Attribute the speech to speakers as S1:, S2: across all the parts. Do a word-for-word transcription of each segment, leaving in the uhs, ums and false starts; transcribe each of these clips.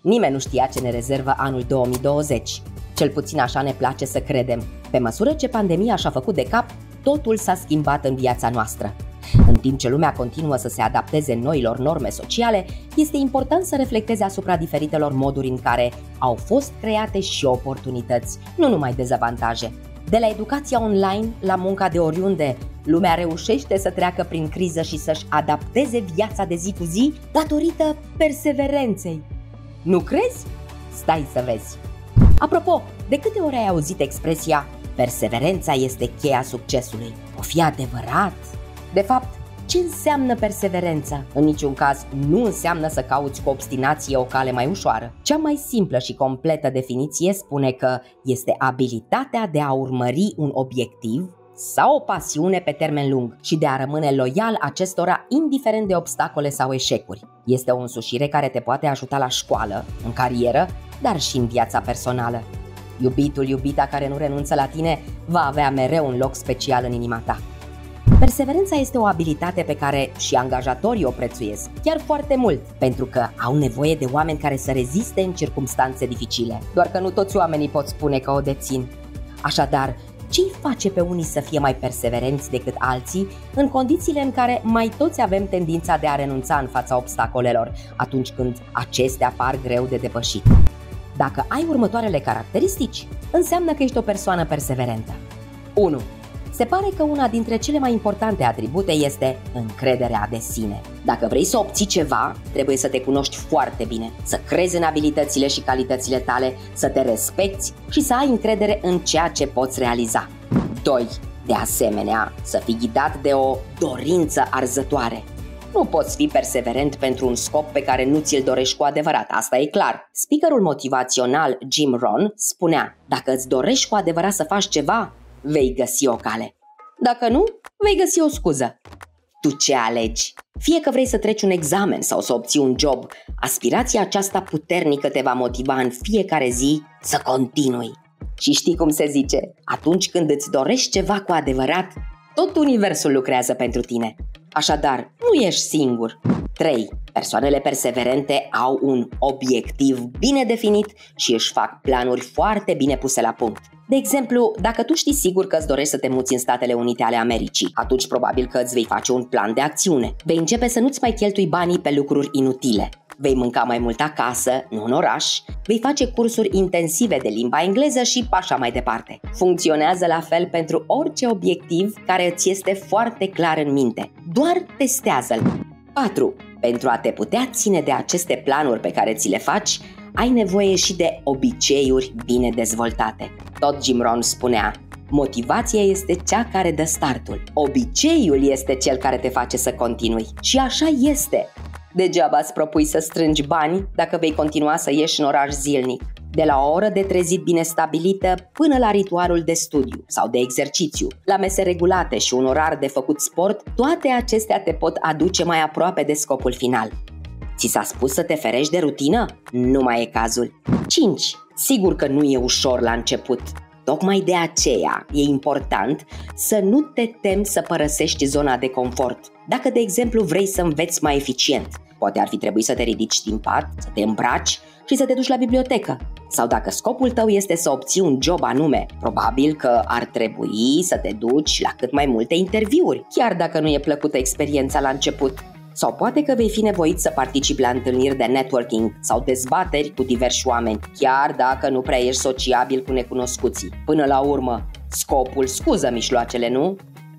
S1: Nimeni nu știa ce ne rezervă anul două mii douăzeci. Cel puțin așa ne place să credem. Pe măsură ce pandemia și-a făcut de cap, totul s-a schimbat în viața noastră. În timp ce lumea continuă să se adapteze noilor norme sociale, este important să reflecteze asupra diferitelor moduri în care au fost create și oportunități, nu numai dezavantaje. De la educația online la munca de oriunde, lumea reușește să treacă prin criză și să-și adapteze viața de zi cu zi datorită perseverenței. Nu crezi? Stai să vezi! Apropo, de câte ori ai auzit expresia perseverența este cheia succesului? O fi adevărat? De fapt, ce înseamnă perseverența? În niciun caz nu înseamnă să cauți cu obstinație o cale mai ușoară. Cea mai simplă și completă definiție spune că este abilitatea de a urmări un obiectiv sau o pasiune pe termen lung și de a rămâne loial acestora indiferent de obstacole sau eșecuri. Este o însușire care te poate ajuta la școală, în carieră, dar și în viața personală. Iubitul, iubita care nu renunță la tine va avea mereu un loc special în inima ta. Perseverența este o abilitate pe care și angajatorii o prețuiesc, chiar foarte mult, pentru că au nevoie de oameni care să reziste în circumstanțe dificile. Doar că nu toți oamenii pot spune că o dețin. Așadar, ce îi face pe unii să fie mai perseverenți decât alții în condițiile în care mai toți avem tendința de a renunța în fața obstacolelor atunci când acestea par greu de depășit? Dacă ai următoarele caracteristici, înseamnă că ești o persoană perseverentă. unu. Se pare că una dintre cele mai importante atribute este încrederea de sine. Dacă vrei să obții ceva, trebuie să te cunoști foarte bine, să crezi în abilitățile și calitățile tale, să te respecti și să ai încredere în ceea ce poți realiza. doi. De asemenea, să fii ghidat de o dorință arzătoare. Nu poți fi perseverent pentru un scop pe care nu ți-l dorești cu adevărat, asta e clar. Speakerul motivațional Jim Rohn spunea: dacă îți dorești cu adevărat să faci ceva, vei găsi o cale. Dacă nu, vei găsi o scuză. Tu ce alegi? Fie că vrei să treci un examen sau să obții un job, aspirația aceasta puternică te va motiva în fiecare zi să continui. Și știi cum se zice? Atunci când îți dorești ceva cu adevărat, tot universul lucrează pentru tine. Așadar, nu ești singur. trei. Persoanele perseverente au un obiectiv bine definit și își fac planuri foarte bine puse la punct. De exemplu, dacă tu știi sigur că îți dorești să te muți în Statele Unite ale Americii, atunci probabil că îți vei face un plan de acțiune. Vei începe să nu-ți mai cheltui banii pe lucruri inutile. Vei mânca mai mult acasă, nu în oraș, vei face cursuri intensive de limba engleză și așa mai departe. Funcționează la fel pentru orice obiectiv care îți este foarte clar în minte. Doar testează-l. patru. Pentru a te putea ține de aceste planuri pe care ți le faci, ai nevoie și de obiceiuri bine dezvoltate. Tot Jim Rohn spunea: motivația este cea care dă startul. Obiceiul este cel care te face să continui. Și așa este. Degeaba îți propui să strângi bani dacă vei continua să ieși în oraș zilnic. De la o oră de trezit bine stabilită până la ritualul de studiu sau de exercițiu, la mese regulate și un orar de făcut sport, toate acestea te pot aduce mai aproape de scopul final. Ți s-a spus să te ferești de rutină? Nu mai e cazul. cinci. Sigur că nu e ușor la început. Tocmai de aceea e important să nu te temi să părăsești zona de confort. Dacă, de exemplu, vrei să înveți mai eficient, poate ar fi trebuit să te ridici din pat, să te îmbraci și să te duci la bibliotecă. Sau dacă scopul tău este să obții un job anume, probabil că ar trebui să te duci la cât mai multe interviuri, chiar dacă nu e plăcută experiența la început. Sau poate că vei fi nevoit să participi la întâlniri de networking sau dezbateri cu diversi oameni, chiar dacă nu prea ești sociabil cu necunoscuții. Până la urmă, scopul scuză mijloacele, nu?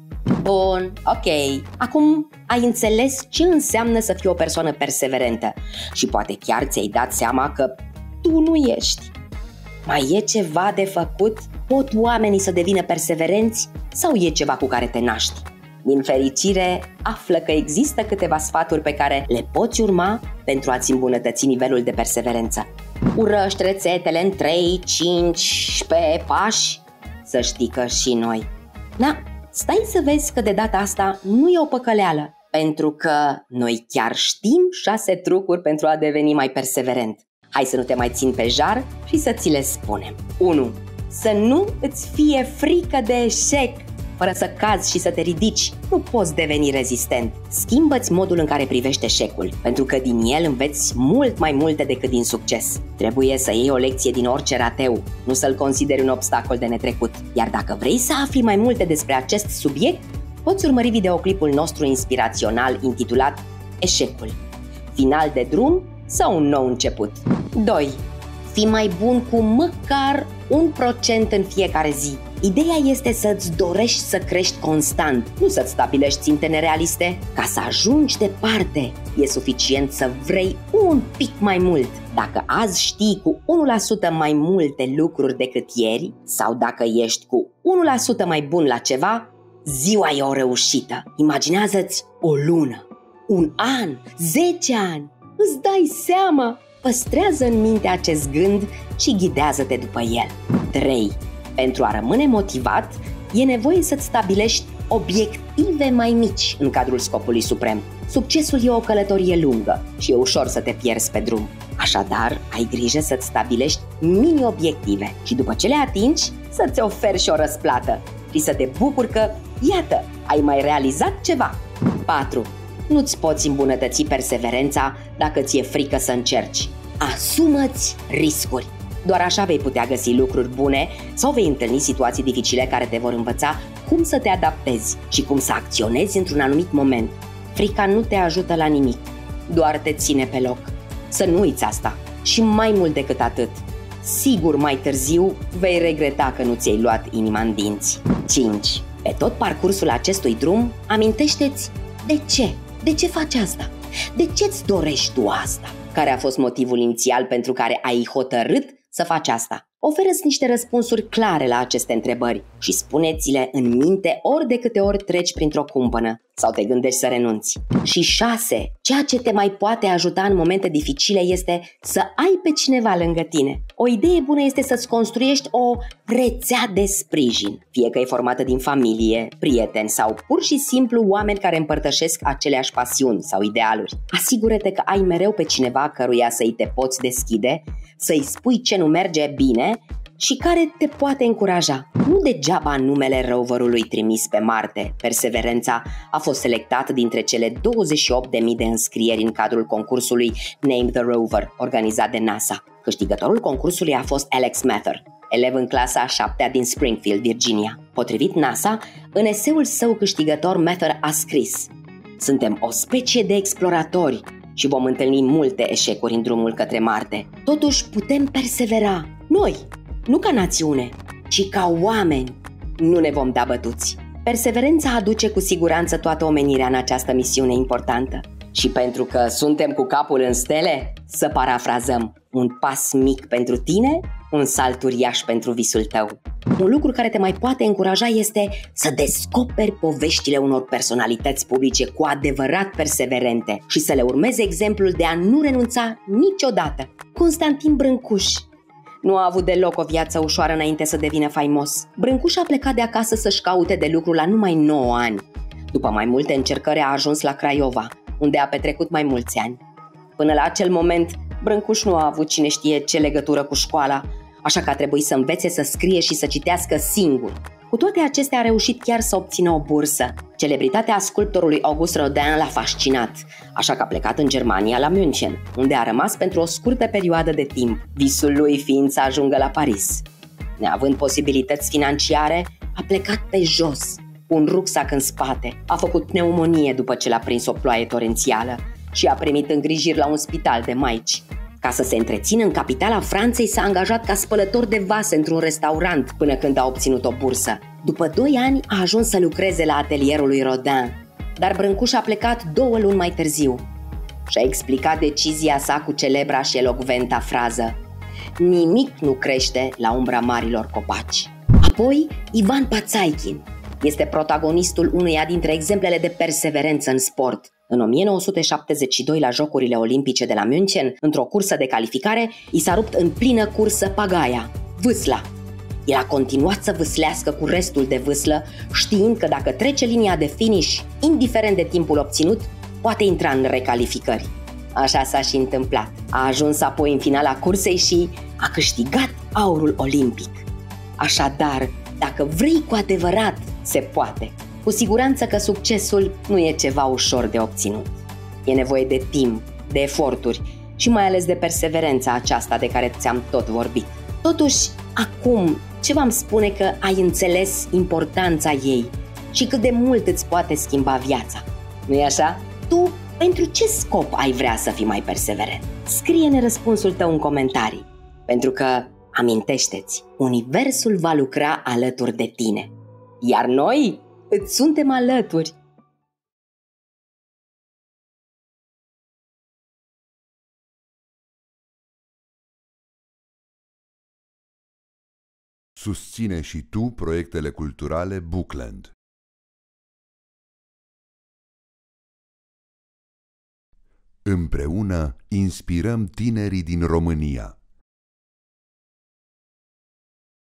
S1: Bun, ok. Acum ai înțeles ce înseamnă să fii o persoană perseverentă și poate chiar ți-ai dat seama că tu nu ești. Mai e ceva de făcut? Pot oamenii să devină perseverenți sau e ceva cu care te naști? Din fericire, află că există câteva sfaturi pe care le poți urma pentru a-ți îmbunătăți nivelul de perseverență. Urăște rețetele în trei cinci pași, să știi că și noi. Na, stai să vezi că de data asta nu e o păcăleală, pentru că noi chiar știm șase trucuri pentru a deveni mai perseverent. Hai să nu te mai țin pe jar și să ți le spunem. unu. Să nu îți fie frică de eșec. fără să cazi și să te ridici, nu poți deveni rezistent. Schimbă-ți modul în care privești eșecul, pentru că din el înveți mult mai multe decât din succes. Trebuie să iei o lecție din orice rateu, nu să-l consideri un obstacol de netrecut. Iar dacă vrei să afli mai multe despre acest subiect, poți urmări videoclipul nostru inspirațional intitulat Eșecul. Final de drum sau un nou început? doi. Fii mai bun cu măcar un procent în fiecare zi. Ideea este să-ți dorești să crești constant, nu să-ți stabilești ținte nerealiste. Ca să ajungi departe, e suficient să vrei un pic mai mult. Dacă azi știi cu unu la sută mai multe lucruri decât ieri, sau dacă ești cu unu la sută mai bun la ceva, ziua e o reușită. Imaginează-ți o lună, un an, zece ani, îți dai seama. Păstrează în minte acest gând și ghidează-te după el. trei. Pentru a rămâne motivat, e nevoie să-ți stabilești obiective mai mici în cadrul scopului suprem. Succesul e o călătorie lungă și e ușor să te pierzi pe drum. Așadar, ai grijă să-ți stabilești mini-obiective și după ce le atingi, să-ți oferi și o răsplată și să te bucuri că, iată, ai mai realizat ceva. patru. Nu-ți poți îmbunătăți perseverența dacă ți-e frică să încerci. Asumă-ți riscuri. Doar așa vei putea găsi lucruri bune sau vei întâlni situații dificile care te vor învăța cum să te adaptezi și cum să acționezi într-un anumit moment. Frica nu te ajută la nimic, doar te ține pe loc. Să nu uiți asta. Și mai mult decât atât, sigur mai târziu vei regreta că nu ți-ai luat inima în dinți. cinci. Pe tot parcursul acestui drum, amintește-ți de ce. De ce faci asta? De ce îți dorești tu asta? Care a fost motivul inițial pentru care ai hotărât să faci asta? Oferă-ți niște răspunsuri clare la aceste întrebări și spune-ți-le în minte ori de câte ori treci printr-o cumpănă sau te gândești să renunți. Și șase. Ceea ce te mai poate ajuta în momente dificile este să ai pe cineva lângă tine. O idee bună este să-ți construiești o rețea de sprijin, fie că e formată din familie, prieteni sau pur și simplu oameni care împărtășesc aceleași pasiuni sau idealuri. Asigură-te că ai mereu pe cineva căruia să-i te poți deschide, să-i spui ce nu merge bine și care te poate încuraja. Nu degeaba numele roverului trimis pe Marte, Perseverența, a fost selectat dintre cele douăzeci și opt de mii de înscrieri în cadrul concursului Name the Rover, organizat de NASA. Câștigătorul concursului a fost Alex Mather, elev în clasa a șaptea din Springfield, Virginia. Potrivit NASA, în eseul său câștigător, Mather a scris: "Suntem o specie de exploratori și vom întâlni multe eșecuri în drumul către Marte. Totuși putem persevera. Noi, nu ca națiune, ci ca oameni, nu ne vom da bătuți." Perseverența aduce cu siguranță toată omenirea în această misiune importantă. Și pentru că suntem cu capul în stele, să parafrazăm: un pas mic pentru tine, un salt uriaș pentru visul tău. Un lucru care te mai poate încuraja este să descoperi poveștile unor personalități publice cu adevărat perseverente și să le urmezi exemplul de a nu renunța niciodată. Constantin Brâncuș nu a avut deloc o viață ușoară înainte să devină faimos. Brâncuș a plecat de acasă să-și caute de lucru la numai nouă ani. După mai multe încercări a ajuns la Craiova, unde a petrecut mai mulți ani. Până la acel moment, Brâncuș nu a avut cine știe ce legătură cu școala, așa că a trebuit să învețe să scrie și să citească singur. Cu toate acestea a reușit chiar să obțină o bursă. Celebritatea sculptorului Auguste Rodin l-a fascinat, așa că a plecat în Germania, la München, unde a rămas pentru o scurtă perioadă de timp, visul lui fiind să ajungă la Paris. Neavând posibilități financiare, a plecat pe jos, cu un rucsac în spate. A făcut pneumonie după ce l-a prins o ploaie torențială și a primit îngrijiri la un spital de maici. Ca să se întrețină în capitala Franței, s-a angajat ca spălător de vase într-un restaurant până când a obținut o bursă. După doi ani a ajuns să lucreze la atelierul lui Rodin, dar Brâncuș a plecat două luni mai târziu și a explicat decizia sa cu celebra și elocventa frază: "Nimic nu crește la umbra marilor copaci." Apoi, Ivan Pațaichin este protagonistul uneia dintre exemplele de perseverență în sport. În o mie nouă sute șaptezeci și doi, la Jocurile Olimpice de la München, într-o cursă de calificare, i s-a rupt în plină cursă pagaia, vâsla. El a continuat să vâslească cu restul de vâslă, știind că dacă trece linia de finish, indiferent de timpul obținut, poate intra în recalificări. Așa s-a și întâmplat. A ajuns apoi în finala cursei și a câștigat aurul olimpic. Așadar, dacă vrei cu adevărat Se poate. Cu siguranță că succesul nu e ceva ușor de obținut. E nevoie de timp, de eforturi și mai ales de perseverența aceasta de care ți-am tot vorbit. Totuși, acum, ce v-am spune că ai înțeles importanța ei și cât de mult îți poate schimba viața. Nu-i așa? Tu, pentru ce scop ai vrea să fii mai perseverent? Scrie-ne răspunsul tău în comentarii, pentru că, amintește-ți, universul va lucra alături de tine, iar noi îți suntem alături.
S2: Susține și tu proiectele culturale Bookland. Împreună inspirăm tinerii din România.